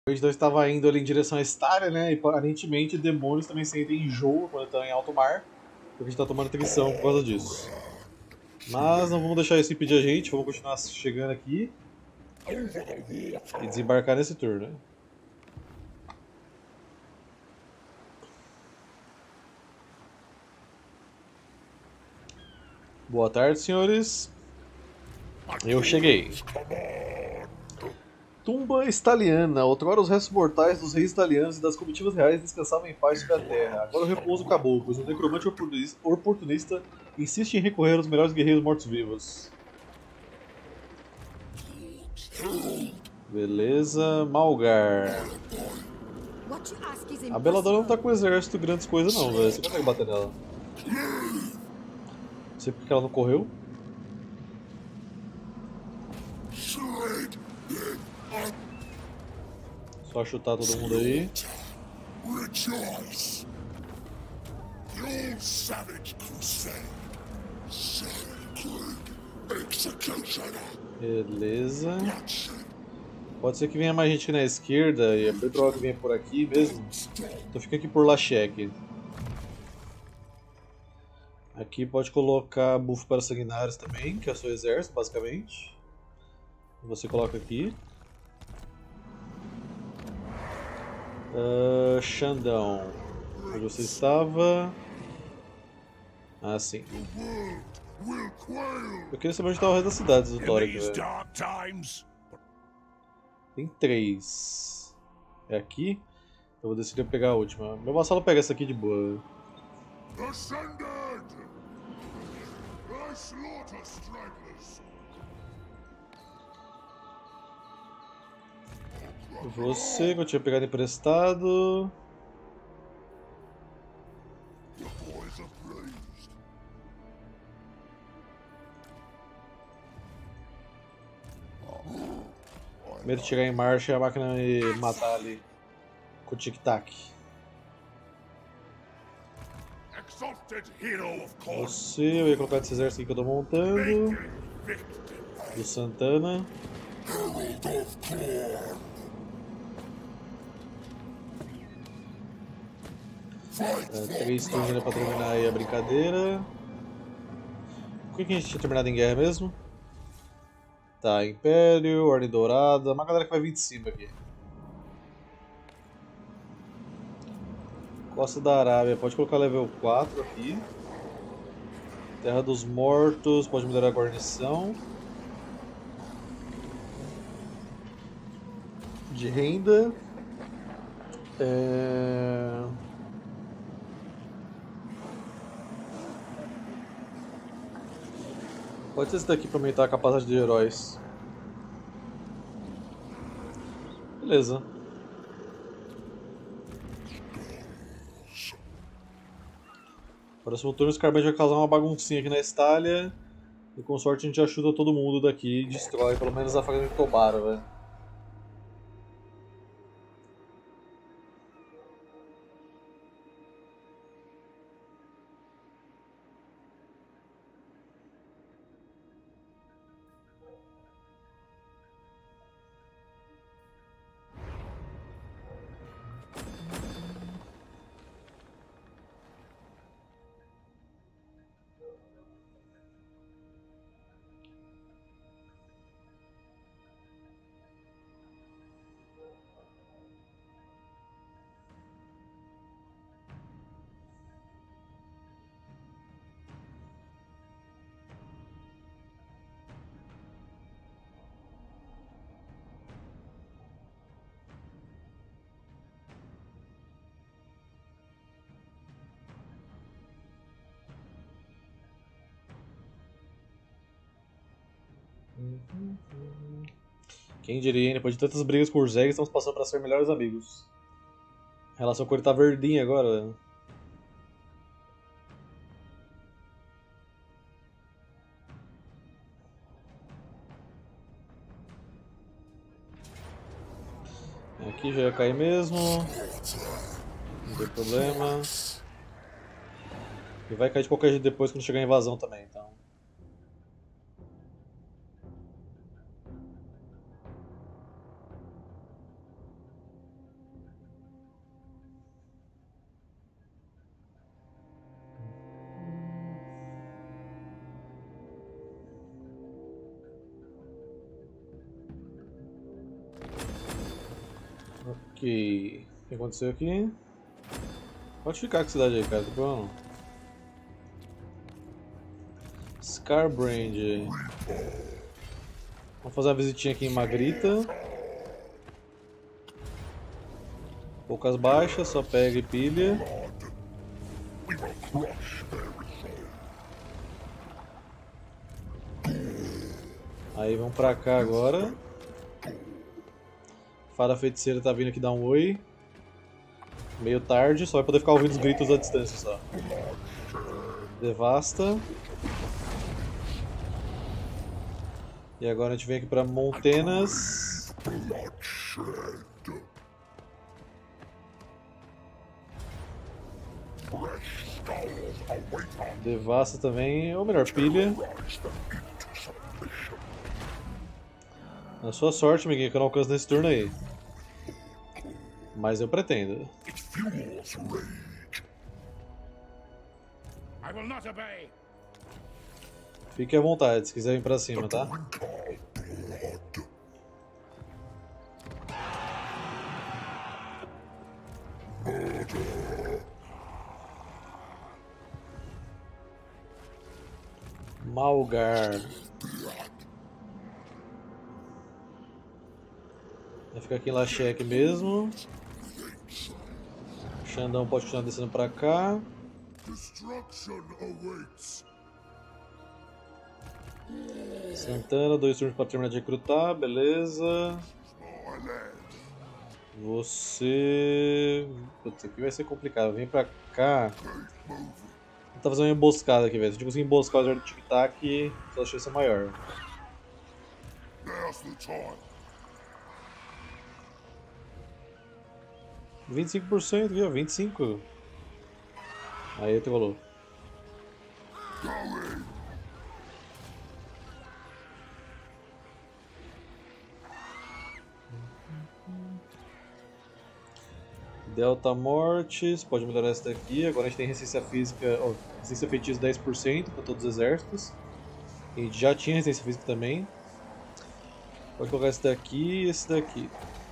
A gente estava indo ali em direção à Estária, né? E aparentemente demônios também sentem enjoo quando estão em alto mar, porque a gente está tomando atenção por causa disso. Mas não vamos deixar isso impedir a gente, vamos continuar chegando aqui e desembarcar nesse turno, né? Boa tarde, senhores. Eu cheguei. Tumba Estaliana. Outrora os restos mortais dos reis italianos e das comitivas reais descansavam em paz sobre a terra. Agora o repouso acabou, pois o necromante oportunista insiste em recorrer aos melhores guerreiros mortos-vivos. Beleza, Malgar. A Belladonna não tá com um exército grandes coisas não, velho. Você consegue bater nela. Não sei porque ela não correu. Só chutar todo mundo aí. Beleza. Pode ser que venha mais gente aqui na esquerda e é bem provável que venha por aqui mesmo. Então fica aqui por Lashek. Aqui pode colocar buff para sanguinários também, que é o seu exército, basicamente. Você coloca aqui. Xandão. Onde você estava? Ah, sim. Eu queria saber onde está o resto das cidades do Tórico, velho. Tem 3. É aqui? Eu vou decidir pegar a última. Meu vassalo pega essa aqui de boa. Você que eu tinha pegado emprestado. Primeiro chegar em marcha e a máquina me matar ali. Com o tic-tac. Você, eu ia colocar esse exército aqui que eu tô montando. Do Santana. Três turnos ainda pra terminar aí a brincadeira. Por que a gente tinha terminado em guerra mesmo? Tá, Império, Ordem Dourada, uma galera que vai vir de cima aqui. Costa da Arábia, pode colocar level 4 aqui. Terra dos Mortos, pode melhorar a guarnição. De renda. Pode ser esse daqui para aumentar a capacidade de heróis. Beleza. Próximo turno, esse Carbante vai causar uma baguncinha aqui na Estália. E com sorte a gente ajuda todo mundo daqui e destrói pelo menos a Fragata de Tobara, velho. Quem diria, hein? Depois de tantas brigas com o Urzeg, estamos passando para ser melhores amigos. A relação com ele tá verdinha agora, velho. Aqui já ia cair mesmo. Não tem problema. E vai cair de qualquer jeito depois quando chegar a invasão também, então. Ok. O que aconteceu aqui? Pode ficar com a cidade aí, cara, não tem problema não. Scarbrand. Vamos fazer uma visitinha aqui em Magrita. Poucas baixas, só pega e pilha. Aí vamos pra cá agora. Fada Feiticeira tá vindo aqui dar um oi. Meio tarde, só vai poder ficar ouvindo os gritos à distância só. Devasta. E agora a gente vem aqui pra Montenas. Devasta também, ou melhor, pilha. Na sua sorte, amiguinho, que eu não alcanço nesse turno aí. Mas eu pretendo. Fique à vontade, se quiser vir pra cima, tá? Malgar. Vai ficar aqui em Lachec mesmo. Xandão pode continuar descendo pra cá. Santana, 2 turnos pra terminar de recrutar, beleza. Você... Putz, aqui vai ser complicado, vem pra cá. Vou fazer uma emboscada aqui, velho. Se eu conseguir emboscar o tic-tac, sua chance é maior. 25% aqui, ó, 25%. Aí tu valor. Delta Mortes, pode melhorar essa daqui. Agora a gente tem resistência física, resistência feitiço 10% para todos os exércitos. A gente já tinha resistência física também. Pode colocar esse daqui e esse daqui.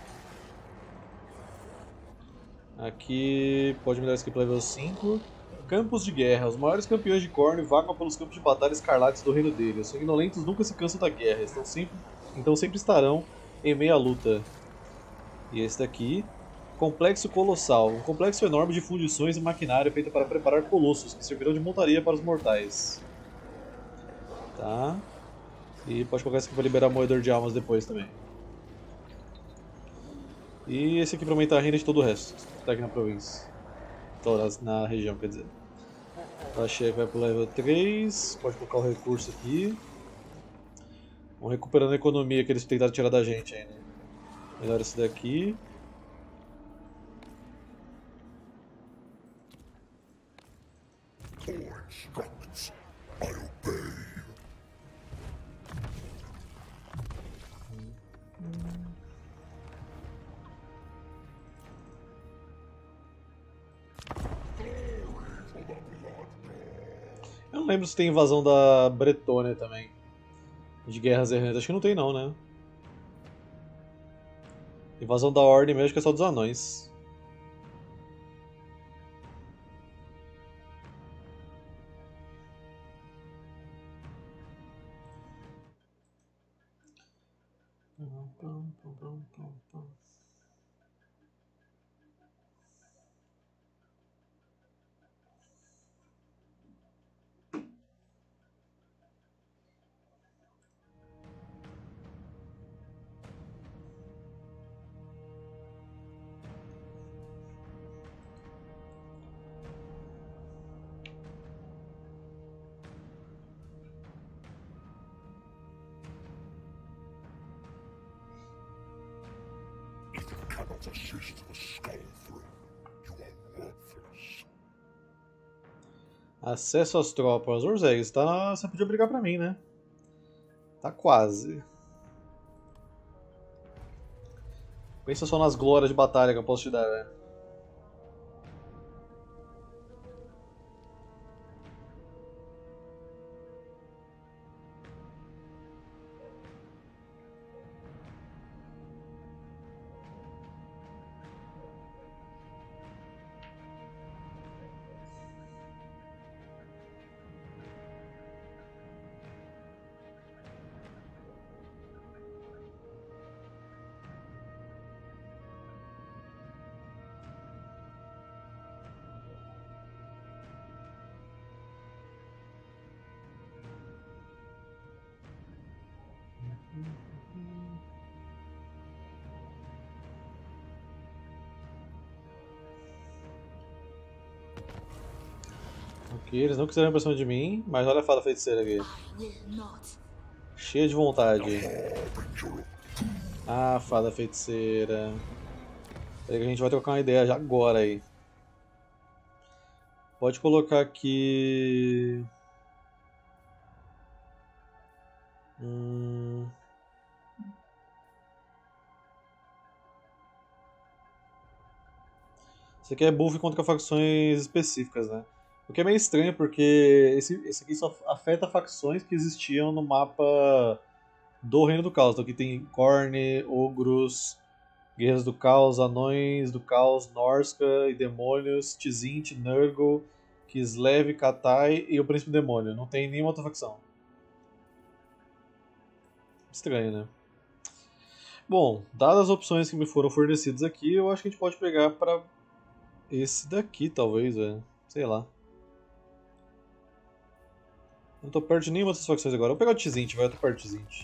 Aqui pode melhorar esse aqui para level 5. Campos de guerra. Os maiores campeões de Khorne vagam pelos campos de batalha escarlates do reino dele. Os sanguinolentos nunca se cansam da guerra, então sempre estarão em meia luta. E esse daqui, Complexo Colossal. Um complexo enorme de fundições e maquinário feito para preparar colossos, que servirão de montaria para os mortais. Tá. E pode colocar esse aqui para liberar moedor de almas depois também. E esse aqui para aumentar a renda de todo o resto, que tá aqui na província. Então, na região, quer dizer. Achei que vai pro level 3. Pode colocar o recurso aqui. Vamos recuperando a economia que eles tentaram tirar da gente ainda. Melhor esse daqui. Eu não lembro se tem invasão da Bretônia também. De guerras errantes. Acho que não tem não, né? Invasão da Ordem mesmo, acho que é só dos anões. Acesso às tropas. Orzeg, você podia brigar pra mim, né? Tá quase. Pensa só nas glórias de batalha que eu posso te dar, velho. Ok, eles não quiseram ir pra cima de mim, mas olha a fada feiticeira aqui. Cheia de vontade. Ah, fada feiticeira. Peraí que a gente vai trocar uma ideia já agora aí. Pode colocar aqui... Isso aqui é buff contra facções específicas, né? O que é meio estranho porque esse aqui só afeta facções que existiam no mapa do Reino do Caos. Então aqui tem Khorne, Ogros, Guerreiros do Caos, Anões do Caos, Norsca e Demônios, Tzint, Nurgle, Kislev, Katai e o Príncipe Demônio. Não tem nenhuma outra facção. Estranho, né? Bom, dadas as opções que me foram fornecidas aqui, eu acho que a gente pode pegar para esse daqui, talvez, velho. Sei lá. Não tô perto de nenhuma dessas facções agora. Vou pegar o Tzint, vai, eu tô perto do Tzint.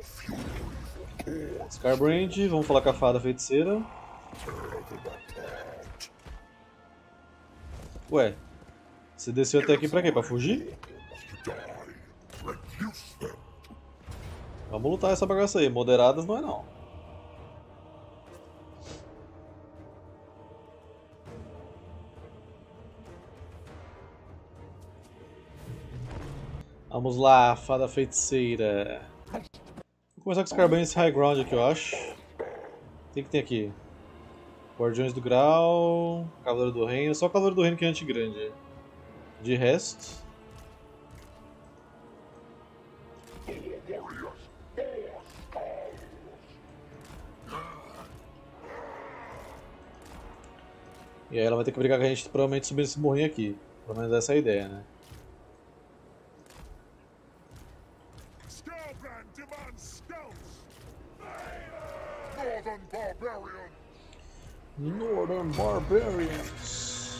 Scarbrand, vamos falar com a fada feiticeira. Ué, você desceu até aqui pra quê? Pra fugir? Vamos lutar essa bagaça aí. Moderadas não é não. Vamos lá, fada feiticeira. Vou começar com os Scarbrand esse high ground aqui, eu acho. O que tem aqui? Guardiões do Grau, Cavaleiro do Reino. Só o Cavaleiro do Reino que é anti-grande. De resto... E aí ela vai ter que brigar com a gente provavelmente subindo esse morrinho aqui. Pelo menos essa é a ideia, né? Northern Barbarians.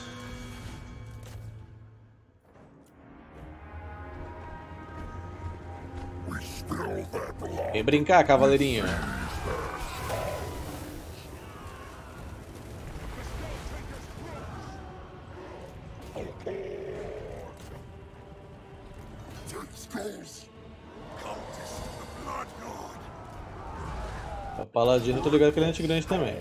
Vem brincar, cavaleirinho. O paladino, tô ligado que ele é anti-grande também.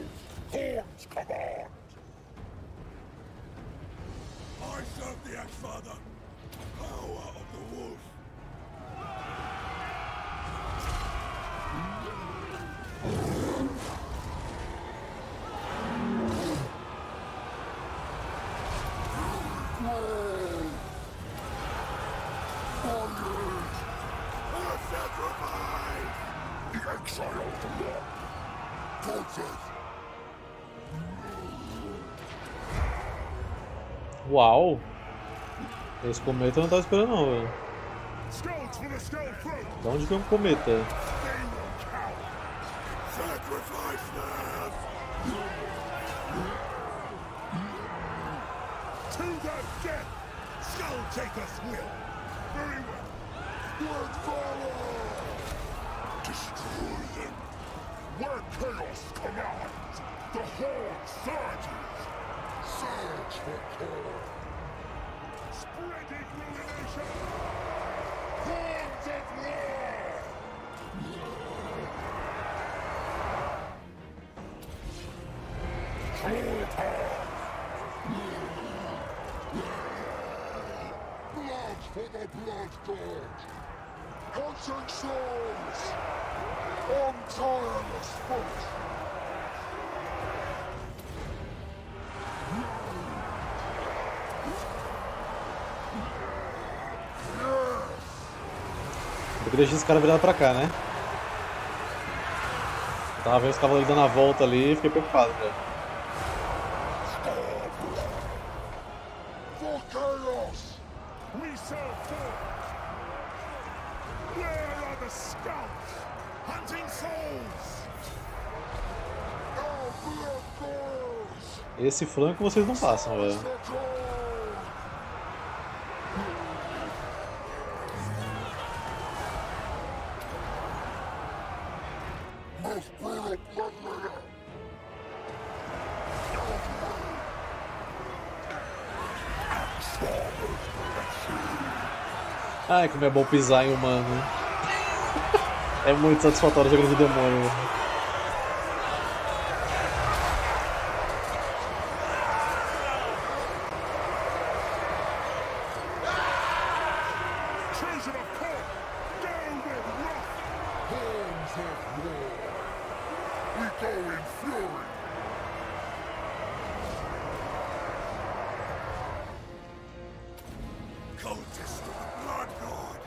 Uau! Esse cometa eu não tava esperando não, velho. Da onde vem um cometa? Where chaos commands, the horde surges. Surge for core. Spreading ruination. Hordes of war. Blood for the blood god. Hunting souls. On tireless foot. Eu que deixar esse cara virado pra cá, né? Eu tava vendo os cavaleiros dando a volta ali e fiquei preocupado, velho. For chaos. We serve forth. Where are the scouts? Hunting souls. Our blood boils. Esse flanco vocês não passam, velho. Most brutal bloodletter. Stalkers. Ai, como é bom pisar em humano. É muito satisfatório jogando de demônio. Children of Cork, go with wrath! Horns of war! We go in fury! Cultist of the Blood God!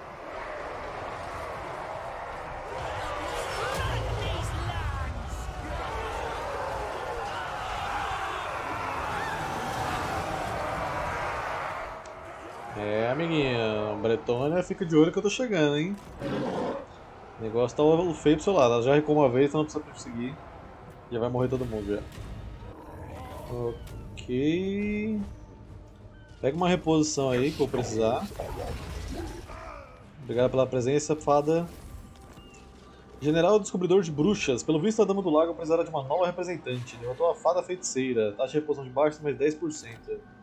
These lands! É, amiguinha, Bretônia, fica de olho que eu tô chegando, hein? O negócio tá feio pro seu lado. Ela já recuou uma vez, então não precisa perseguir. Já vai morrer todo mundo já. Ok. Pega uma reposição aí que eu vou precisar. Obrigado pela presença, fada. General Descobridor de Bruxas. Pelo visto, a Dama do Lago precisará de uma nova representante. Derrotou a Fada Feiticeira. Taxa de reposição de baixo, mais 10%.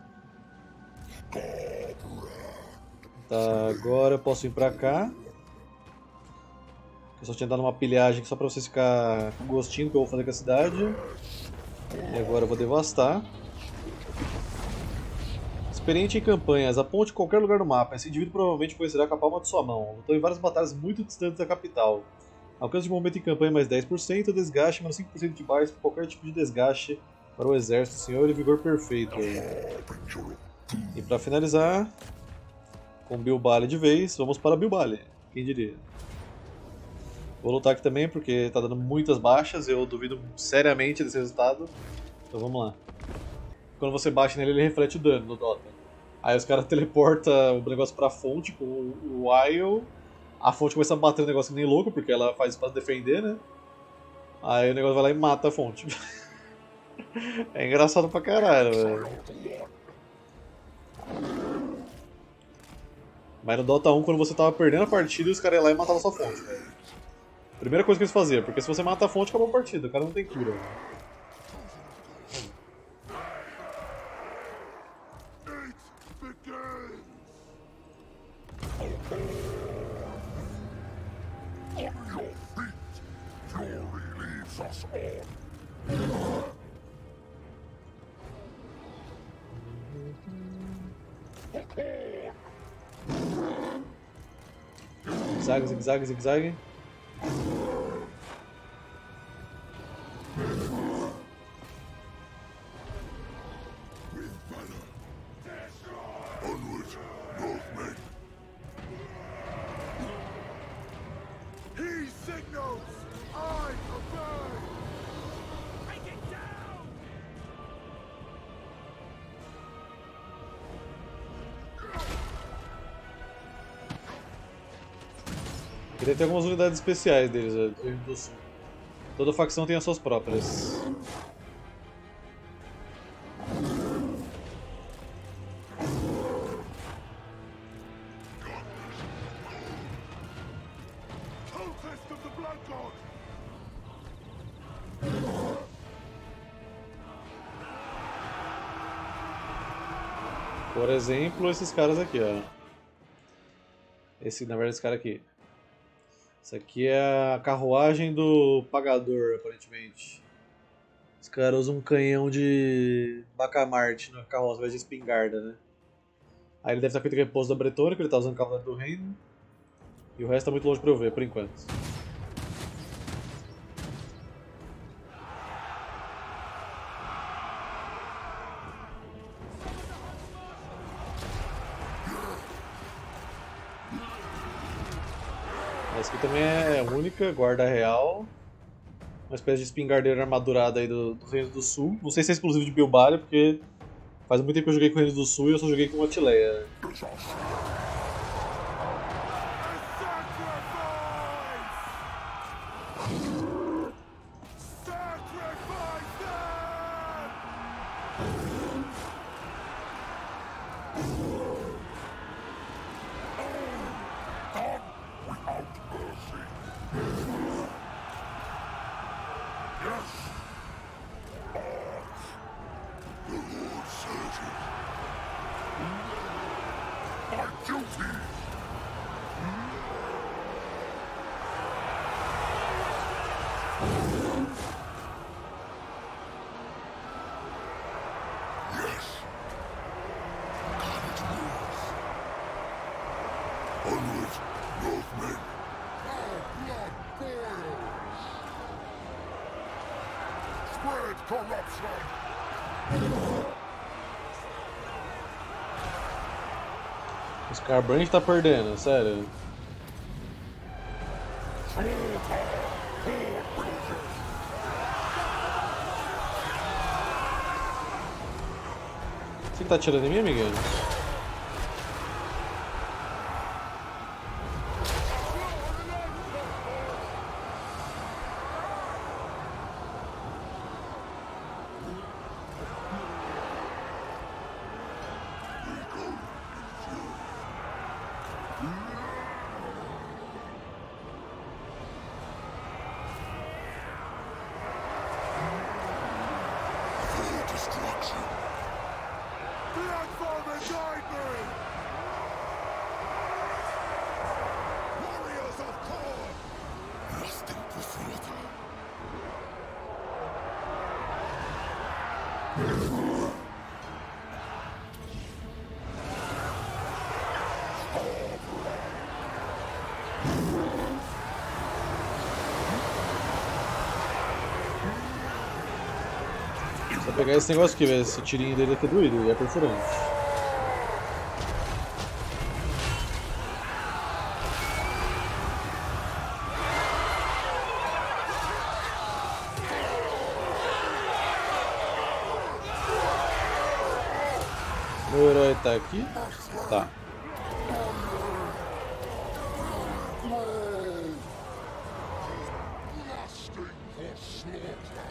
Tá, agora eu posso vir pra cá. Eu só tinha dado uma pilhagem só pra vocês ficarem com gostinho do que eu vou fazer com a cidade. E agora eu vou devastar. Experiente em campanhas, aponte qualquer lugar no mapa. Esse indivíduo provavelmente conhecerá com a palma de sua mão. Lutou em várias batalhas muito distantes da capital. Alcance de momento em campanha mais 10%, desgaste menos 5% de base por qualquer tipo de desgaste para o exército, senhor, e vigor perfeito. E para finalizar, com Bilbali de vez, vamos para Bilbali, quem diria. Vou lutar aqui também porque está dando muitas baixas, eu duvido seriamente desse resultado. Então vamos lá. Quando você baixa nele, ele reflete o dano no Dota. Aí os caras teleportam o negócio pra fonte com o Isle. A fonte começa a bater o negócio que nem louco, porque ela faz isso pra defender, né? Aí o negócio vai lá e mata a fonte. É engraçado pra caralho, velho. Mas no Dota 1, quando você tava perdendo a partida, os caras iam lá e matavam a sua fonte, velho. Primeira coisa que eles faziam, porque se você mata a fonte, acabou a partida, o cara não tem cura, velho. Zigue-zague, zigue-zague, zigue-zague. He signals! I obey! Take it down! Aqui deve ter algumas unidades especiais deles, do Rio Grande do Sul. Toda facção tem as suas próprias. Cultist of the Blood God! Por exemplo, esses caras aqui, ó. Na verdade, esse cara aqui. Isso aqui é a carruagem do pagador, aparentemente. Os caras usam um canhão de bacamarte na carroça, ao invés de espingarda, né? Aí ele deve estar feito com o repouso da Bretônia, que ele tá usando o cavaleiro do reino. E o resto tá muito longe pra eu ver, por enquanto. Essa aqui também é única, guarda real. Uma espécie de espingardeira armadurada aí do Reino do Sul. Não sei se é exclusivo de Bilbali, porque faz muito tempo que eu joguei com o Reino do Sul e eu só joguei com o Atileia. My duty Northmen, our blood boils. Spread corruption. O Scarbrand tá perdendo, sério. Você que tá atirando em mim, amiguinho? Destruction. The Unfarmer died me! Warriors of Korn! Lusting for slaughter. Vou pegar esse negócio aqui, velho. Esse tirinho dele aqui é doído e é perfurante. Meu herói tá aqui? Tá. Lusting for slaughter.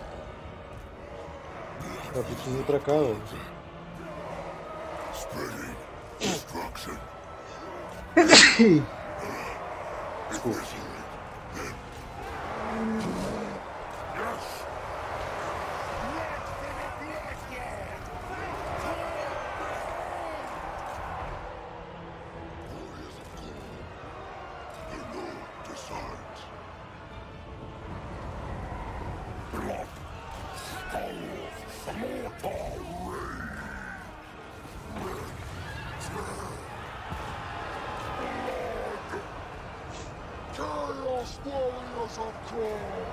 Tá precisando ir pra cá, velho. Spreading destruction. Desculpa. Yes! Blood for the Bloodlord! Warriors of Korn, the Lord decides. Blood, skulls, slaughter, rage. Chaos Warriors of Korn!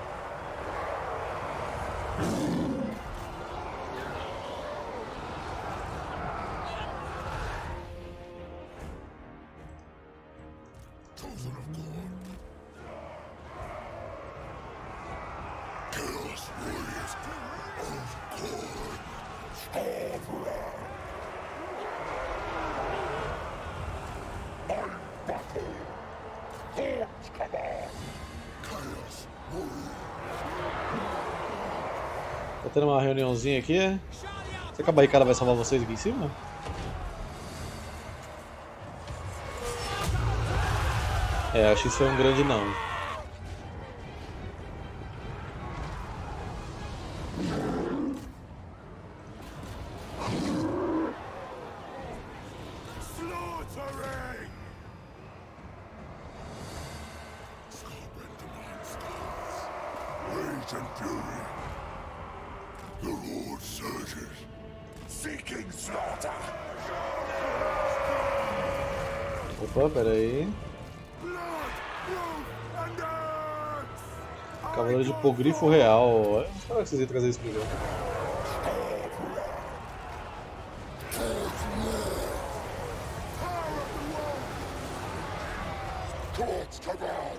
Chosen of Korn. Chaos Warriors of Korn. Starvler. I'm battle. Korn's command. Chaos Warriors. Tá tendo uma reuniãozinha aqui. Será que a barricada vai salvar vocês aqui em cima? É, acho que isso é um grande não. Slaughtering! Scarbrand demands stars. Rage and fury. The Lord surges. Seeking slaughter! Opa, pera aí. Blood, wolf, and earth! Cavaleiro de Hipogrifo Real. Eu não esperava que vocês iam trazer isso pra mim. God's command!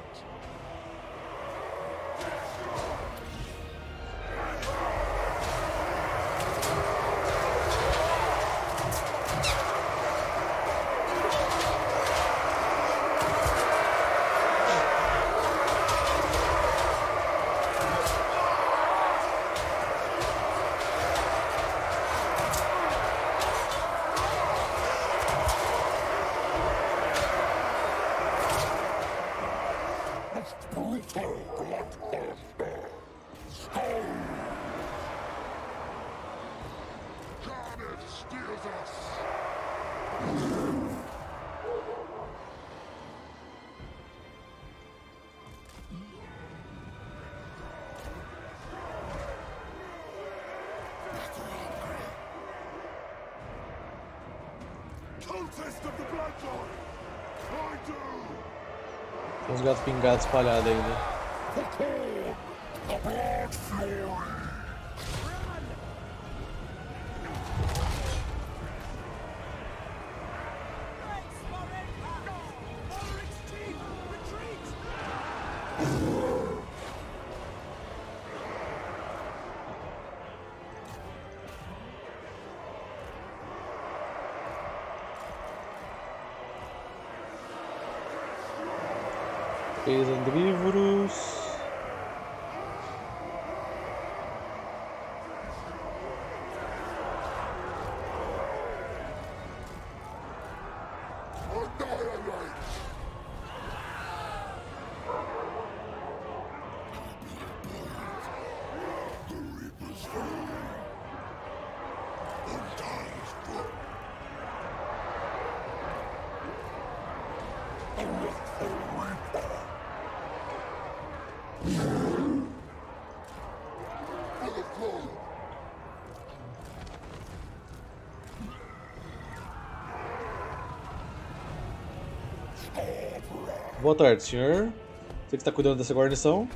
Brutal bloodthirster! Skull! Carnage steers us! Cultist of the Bloodlord! I do! Tem uns gatos pingados espalhados ainda. The blood fury. Grace Morenka! Ulrich's team! Retreat! Três andrívoros. Annihilate. The Reaper's fury. Untie his foot. A wrathful Reaper. For the throne. Boa tarde, senhor. Você que está cuidando dessa guarnição.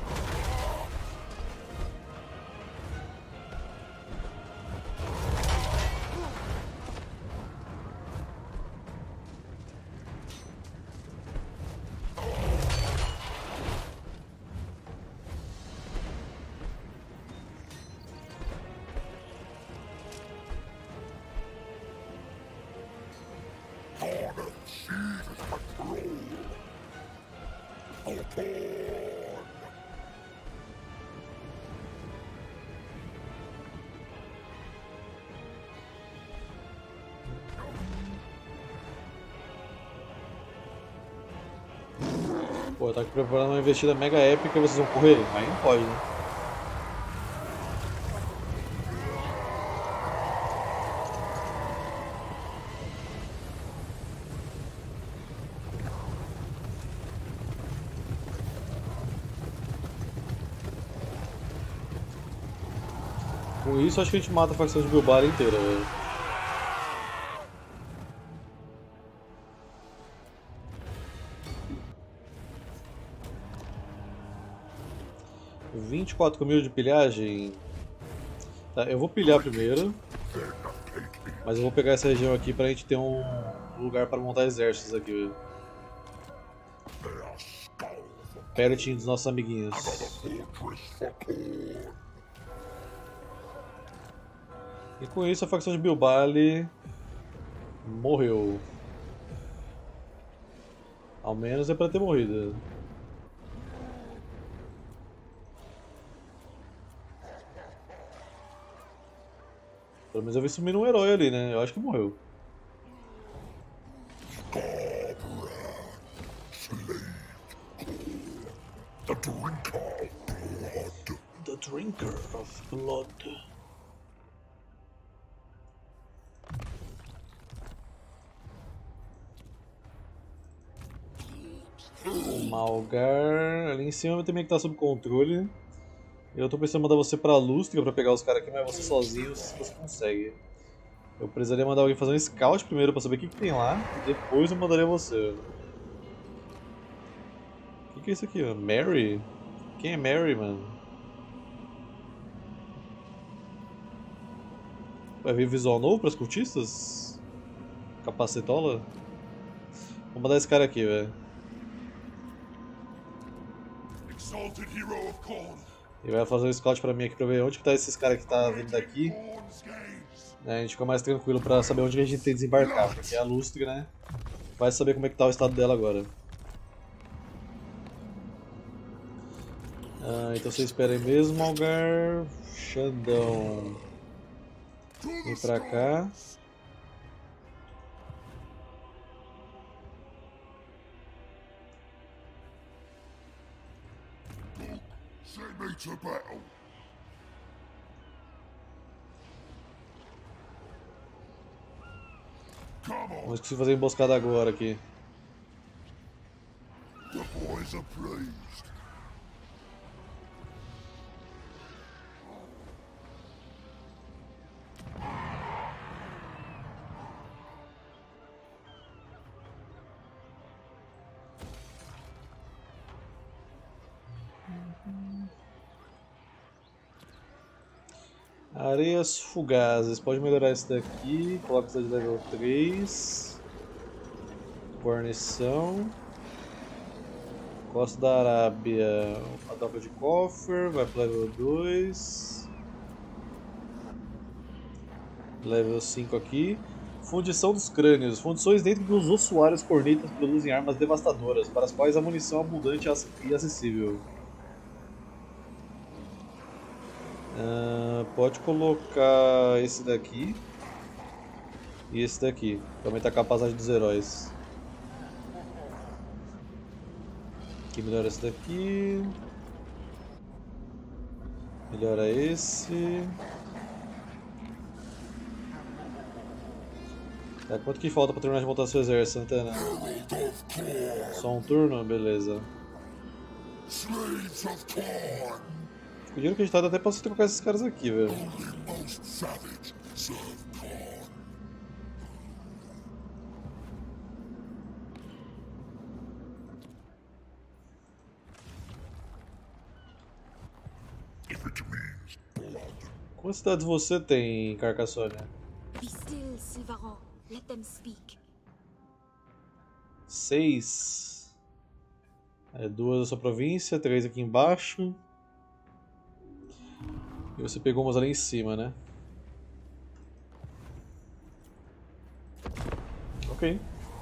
Garnet seizes control. Upon. Pô, eu tô aqui preparando uma investida mega épica e vocês vão correr? Aí não pode, né? Com isso, acho que a gente mata a facção de Bilbara inteira, velho. $24.000 de pilhagem. Tá, eu vou pilhar primeiro. Mas eu vou pegar essa região aqui pra gente ter um lugar para montar exércitos aqui, velho. Their skulls Pertinho dos nossos amiguinhos. fortress for Korn. E com isso a facção de Bilbali morreu. Ao menos é pra ter morrido. Pelo menos eu vi sumir um herói ali, né? Eu acho que morreu. The Drinker of Blood. The Drinker of Blood. O Malgar ali em cima também que tá sob controle. Eu tô pensando em mandar você pra Lústria pra pegar os caras aqui, mas você sozinho você consegue. Eu precisaria mandar alguém fazer um scout primeiro pra saber o que tem lá, e depois eu mandaria você. O que é isso aqui, Mary? Quem é Mary, mano? Vai vir visual novo pras cultistas? Capacetola? Vou mandar esse cara aqui, velho. Exalted hero of Korn. Ele vai fazer um scout pra mim aqui pra ver onde que tá esses caras que tá vindo daqui. Korn's gaze. A gente fica mais tranquilo pra saber onde que a gente tem que desembarcar, porque a Lústria, né? Vai saber como é que tá o estado dela agora. Então você espera aí mesmo, Algar. Xandão. Vem pra cá. Send me to battle. Come on, Vamos conseguir fazer emboscada agora aqui. the boys are pleased. Areias fugazes, pode melhorar esse daqui, coloca isso de level 3. Guarnição. Costa da Arábia, a troca de cofre, vai pro level 2. Level 5 aqui. Fundição dos crânios. Fundições dentro dos ossuários cornetas produzem armas devastadoras, para as quais a munição é abundante e acessível. Pode colocar esse daqui e esse daqui, para aumentar a capacidade dos heróis. Aqui melhora esse daqui. Melhora esse. Tá, quanto que falta pra terminar de montar seu exército, Santana? Só um turno? Beleza. Slaves of Khorne, Com o dinheiro que a gente tá, dá até pra você trocar esses caras aqui, velho. only most savage serve Khorne. If it means blood, Quantas cidades você tem, Carcassonne? Be still, Silvaran. Let them speak. 6. É, 2 da sua província, 3 aqui embaixo. E você pegou umas ali em cima, né? Ok.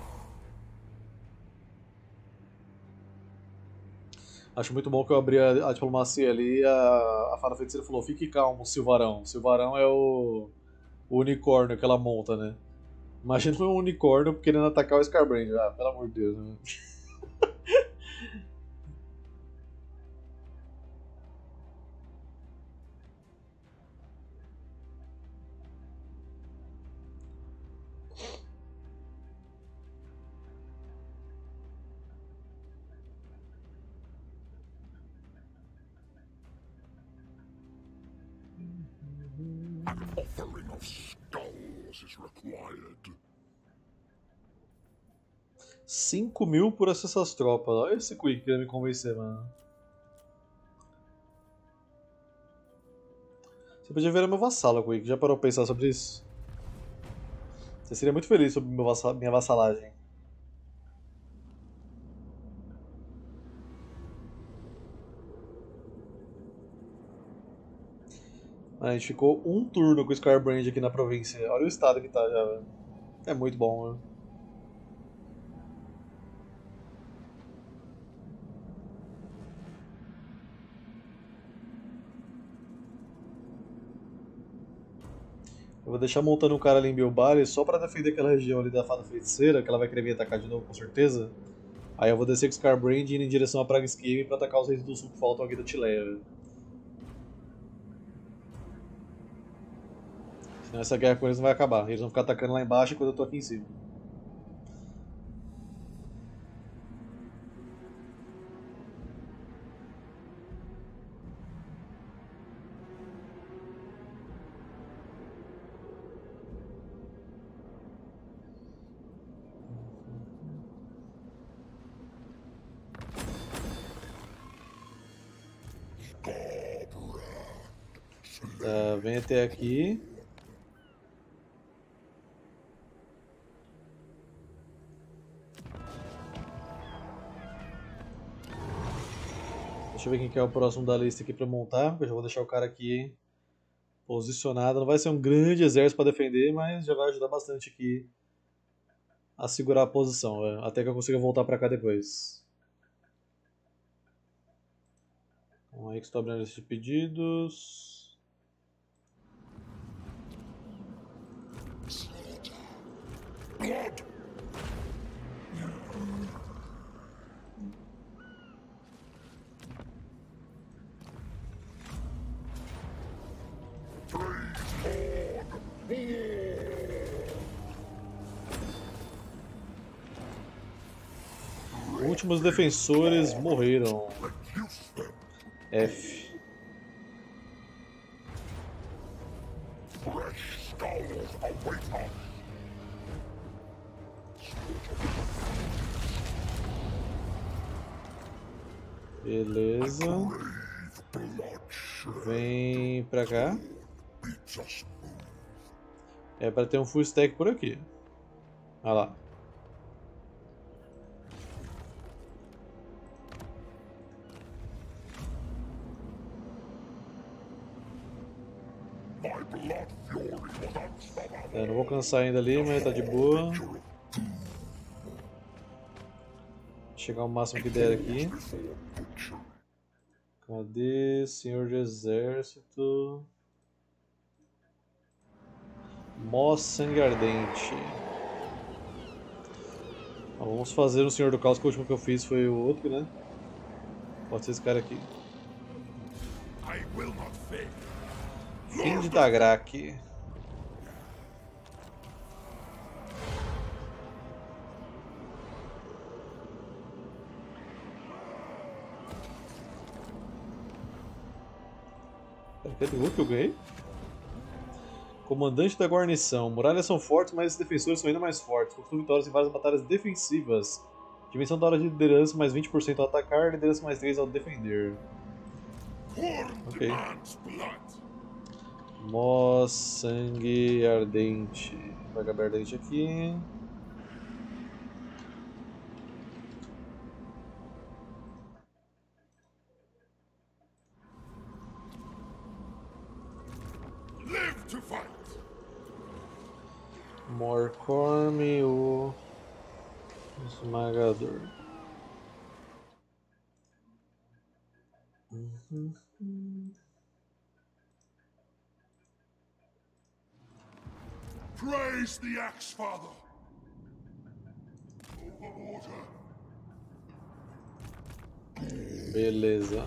Acho muito bom que eu abri a diplomacia ali e a fada feiticeira falou: fique calmo, Silvarão. Silvarão é o unicórnio que ela monta, né? Imagina um unicórnio querendo atacar o Scarbrand. Ah, pelo amor de Deus, né? offering of skulls is required. 5.000 por essas tropas. Olha esse Quick querendo me convencer, mano. Você podia virar meu vassalo, Quick. Já parou pra pensar sobre isso? Você seria muito feliz sobre minha vassalagem. A gente ficou um turno com o Scarbrand aqui na província. Olha o estado que tá já, velho. É muito bom, mano. Eu vou deixar montando um cara ali em Bilbari só pra defender aquela região ali da fada feiticeira, que ela vai querer me atacar de novo com certeza. Aí eu vou descer com o Scarbrand e ir em direção à Praga Scheme pra atacar os reis do sul que faltam aqui da Tileia, velho. Senão essa guerra com eles não vai acabar. Eles vão ficar atacando lá embaixo enquanto eu tô aqui em cima. Tá, vem até aqui. Deixa eu ver quem que é o próximo da lista aqui pra montar. Eu já vou deixar o cara aqui posicionado. Não vai ser um grande exército pra defender, mas já vai ajudar bastante aqui a segurar a posição, velho. Até que eu consiga voltar pra cá depois. Vamos aí que estou abrindo esses pedidos. Blood! Últimos defensores morreram. Reduce them! F. Fresh skulls await us! Beleza. Brave bloodshed! Vem pra cá. be just move. É pra ter um full stack por aqui. Olha lá. My blood fury was unstoppable. É, não vou cansar ainda ali, mas tá de boa. Chegar o máximo que der aqui. Before butchery. Cadê? Senhor de Exército. Mó Sangue Ardente. Então, vamos fazer o Senhor do Caos, que o último que eu fiz foi o outro, né? Pode ser esse cara aqui. I will not fail. Fim de Dagrak. Cadê o que eu ganhei? Comandante da guarnição. Muralhas são fortes, mas os defensores são ainda mais fortes. Conquistou vitórias em várias batalhas defensivas. Dimensão da hora de liderança mais 20% ao atacar, liderança mais 3 ao defender. Ok. Demands blood. Mó Sangue Ardente. Vai acabar ardente aqui. Live to fight. Morcorme, o esmagador. Praise the Axe Father. Over water. Beleza.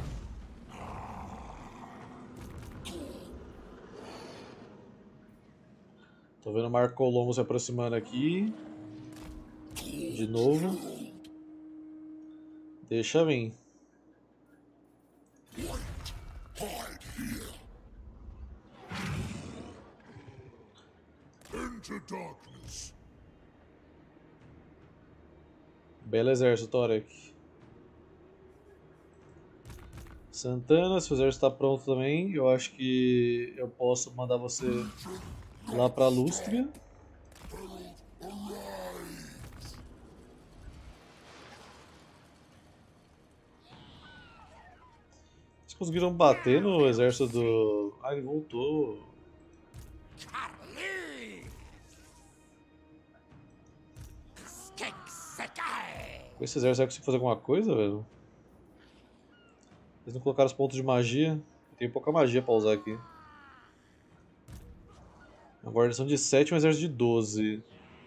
Tô vendo o Marco Colombo se aproximando aqui. De novo. Deixa vir. Hide here. Into darkness. Belo exército, Torek. Santana, se o exército está pronto também, eu acho que eu posso mandar você lá pra Lústria. Vocês conseguiram bater no exército do... Ah, ele voltou. Charlie! Skeksekai! Com esse exército, será que eu consigo fazer alguma coisa, velho? Eles não colocaram os pontos de magia. Eu tenho pouca magia pra usar aqui. Uma guarnição de 7 e um exército de 12.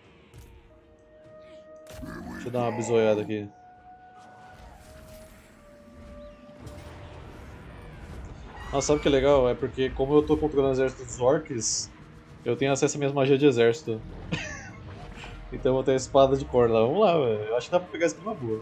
Deixa eu dar uma bisoiada aqui. Nossa, sabe o que é legal? É porque como eu tô controlando o exército dos orcs, eu tenho acesso à minha magia de exército. Então eu vou ter a espada de corda lá. Vamos lá, velho. Eu acho que dá pra pegar isso aqui numa boa.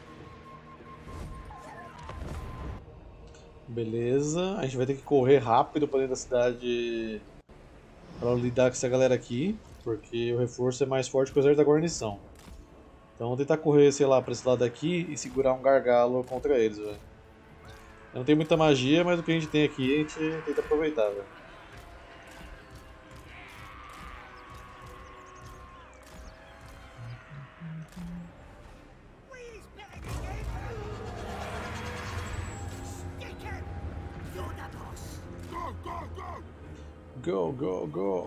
Beleza, a gente vai ter que correr rápido pra dentro da cidade pra lidar com essa galera aqui, porque o reforço é mais forte que o exército da guarnição. Então vamos tentar correr, sei lá, pra esse lado aqui e segurar um gargalo contra eles, velho. Eu não tenho muita magia, mas o que a gente tem aqui a gente tenta aproveitar, velho. Please, better again! Stick it! You're the boss! Go, go, go! Go, go, go!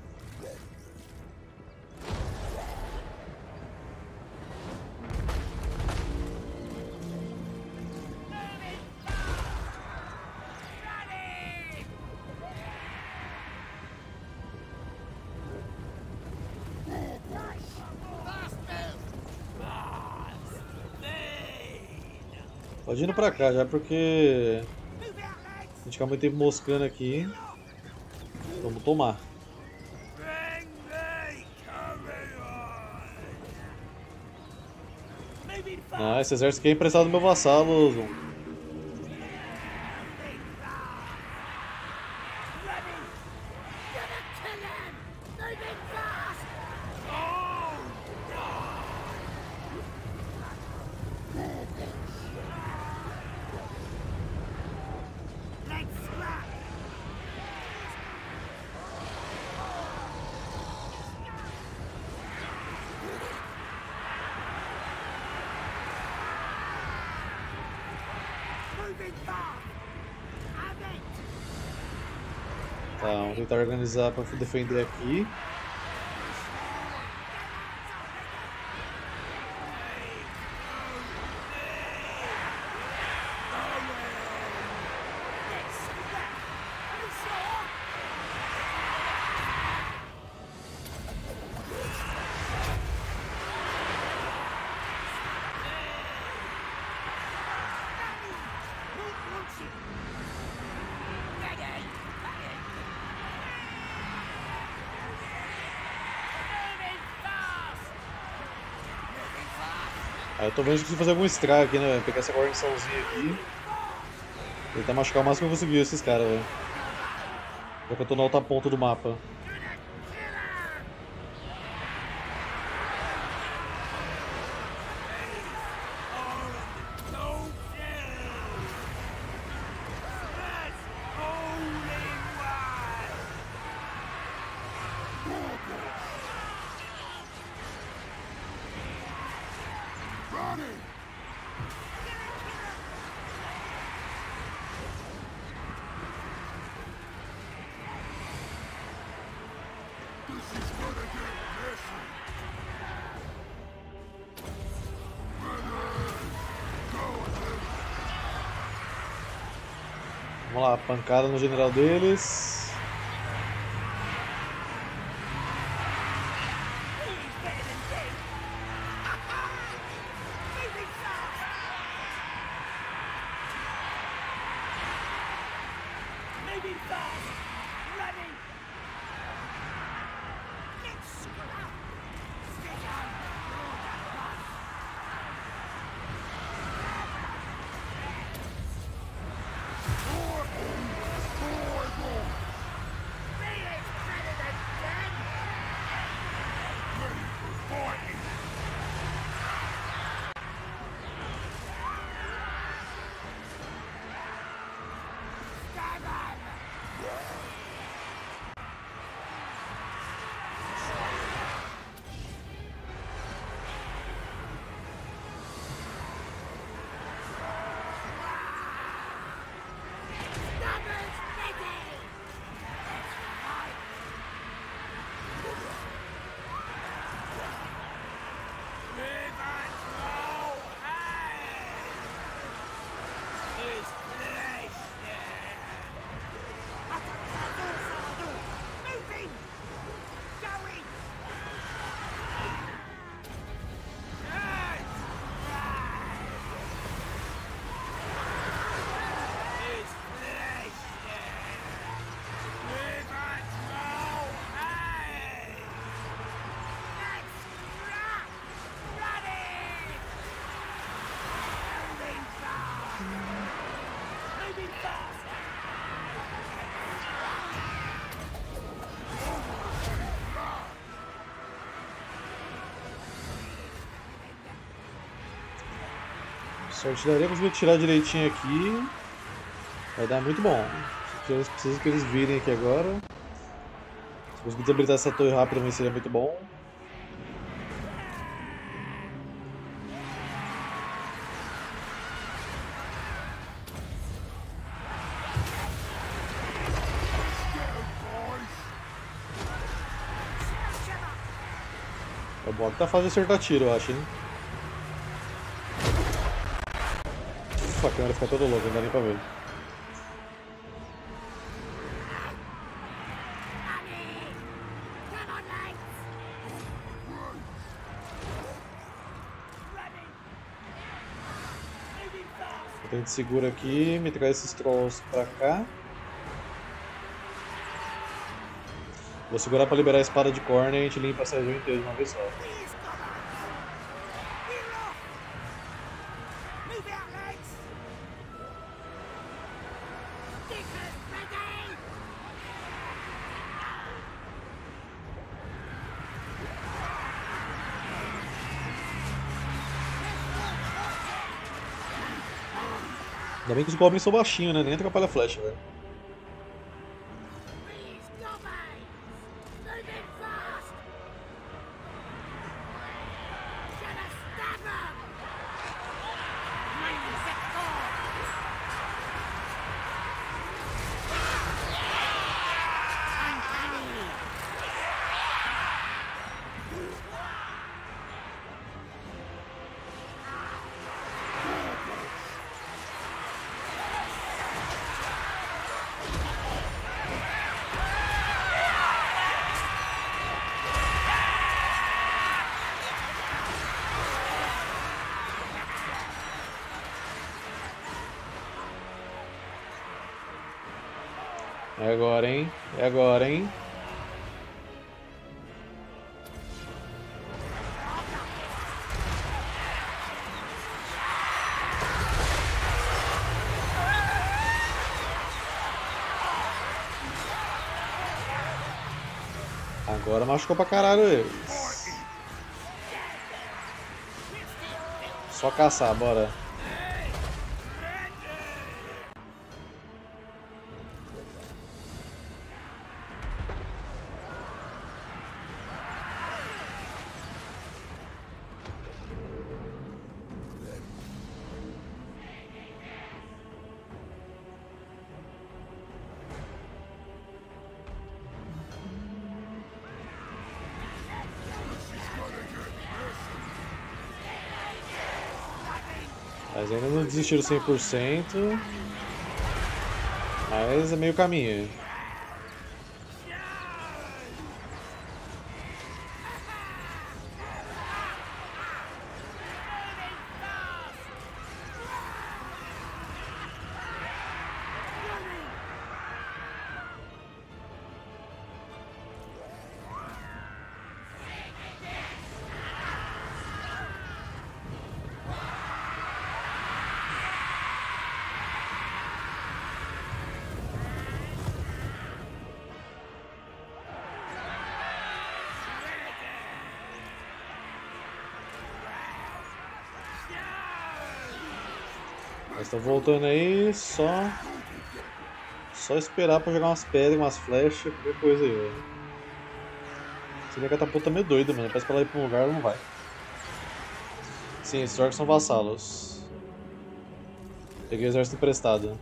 Pode ir indo pra cá já, porque Move out, lads! a gente fica muito tempo moscando aqui. Vamos tomar. Bring me coming on! Moving fast! Ah, esse exército aqui é emprestado do meu vassalo, Zoom. Moving fast! Ready! Gonna kill him! Moving fast! Oh! Let's splat! Moving fast! Have it! Tá, vamos tentar organizar pra defender aqui. Eu tô vendo se consigo fazer algum estrago aqui, né? Pegar essa guarniçãozinha aqui. Tentar machucar o máximo que eu conseguir esses caras, velho. Já que eu tô na outra ponta do mapa. Vamos lá, pancada no general deles. Moving fast! Running! Let's scrap! Stick on! Se a artilharia conseguir tirar direitinho aqui, vai dar muito bom. Eles precisam que eles virem aqui agora. Se conseguir desabilitar essa torre rápida também seria muito bom. É bom que tá fácil de acertar tiro, eu acho, hein? Ufa, a câmera fica toda louca, não dá nem pra ver. A gente segura aqui, me traz esses trolls pra cá. Vou segurar pra liberar a espada de Khorne e a gente limpa essa região inteira de uma vez só. Ainda bem que os goblins são baixinhos, né? Nem atrapalha a flecha, velho. É agora, hein? É agora, hein? Agora machucou pra caralho eles. Só caçar, bora. Mas ainda não desistiram 100%. Mas é meio caminho. Mas estão voltando aí, só esperar pra jogar umas pedras, umas flechas, qualquer coisa aí, velho. Esse minha catapulta tá meio doido, mano. Parece que ela ir pra um lugar, ela não vai. Sim, esses orcs são vassalos. Peguei o exército emprestado.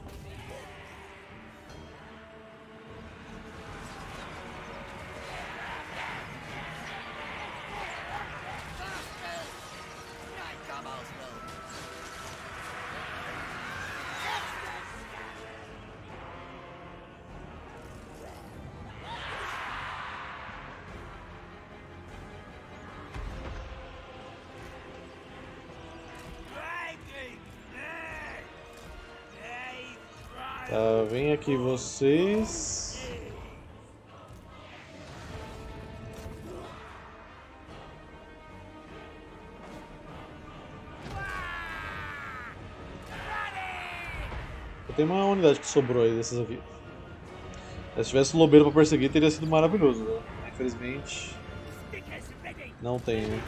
Tá, vem aqui vocês. Tem uma unidade que sobrou aí dessas aqui. Se tivesse lobeiro pra perseguir, teria sido maravilhoso, né? Infelizmente, não tem, né?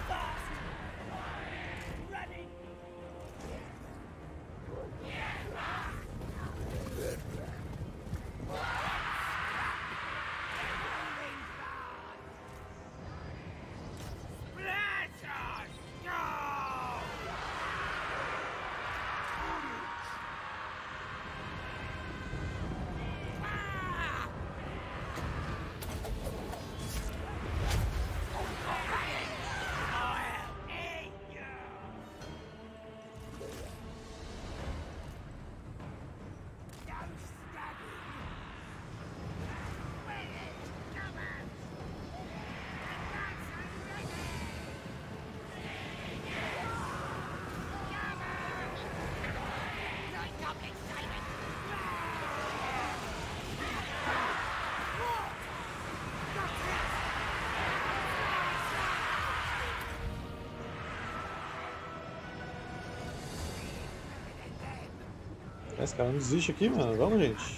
Esse cara não desiste aqui, mano. Vamos, gente.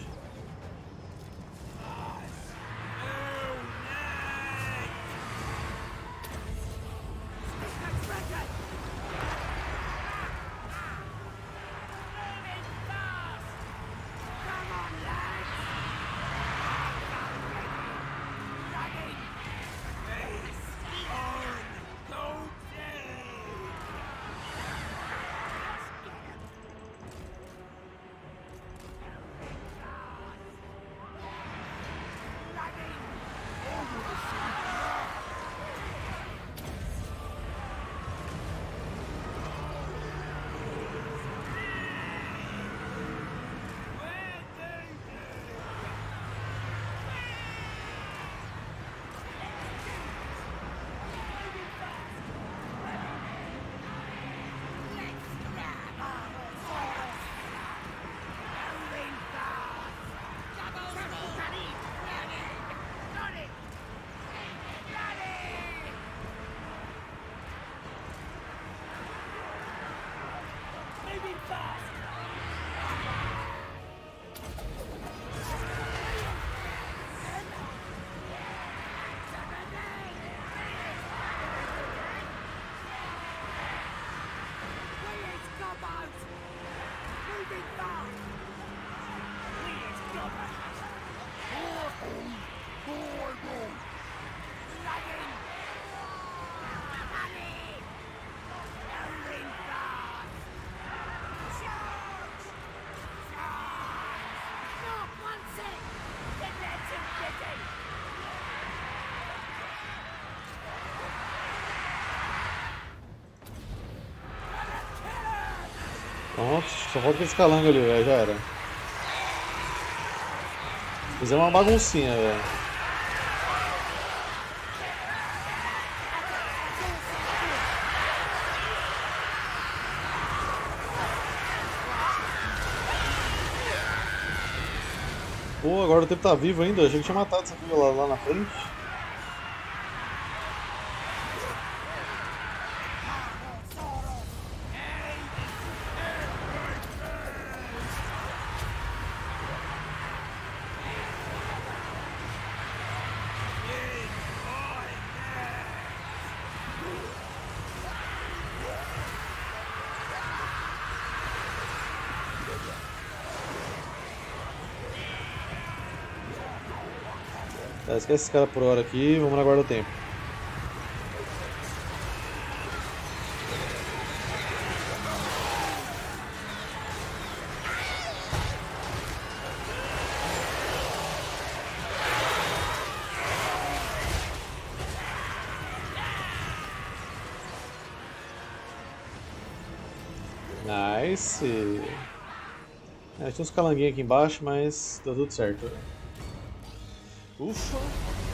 Pronto, só falta aquele calango ali, velho, já era. Fizemos uma baguncinha, velho. Pô, agora o tempo tá vivo ainda, achei que tinha matado essa filha lá na frente. Tá, esquece esse cara por hora aqui, vamos na guarda do tempo. Nice! É, tinha uns calanguinhos aqui embaixo, mas deu tudo certo. Ufa!